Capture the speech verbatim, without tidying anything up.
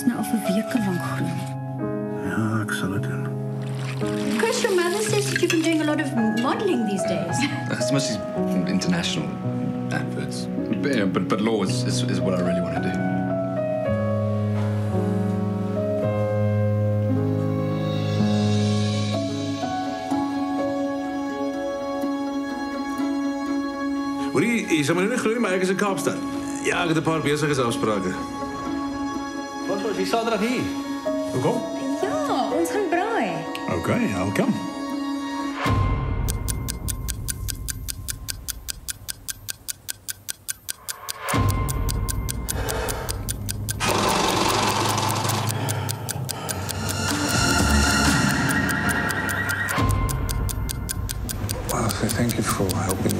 nou al vir weke lank groen. Ja, ek sal dit doen. Chris, your mother says that you've been doing a lot of modeling these days. It's mostly international adverts. But, you know, but, but law is, is, is what I really want to do. Hoor jy, jy sal my nie glo, maar ek is in Kaapstad. Ja, ek het 'n paar besige afsprake. Wat was jy Saterdag hier? Hoekom? Ja, ons gaan braai. Okay, I'll come. Well, thank you for helping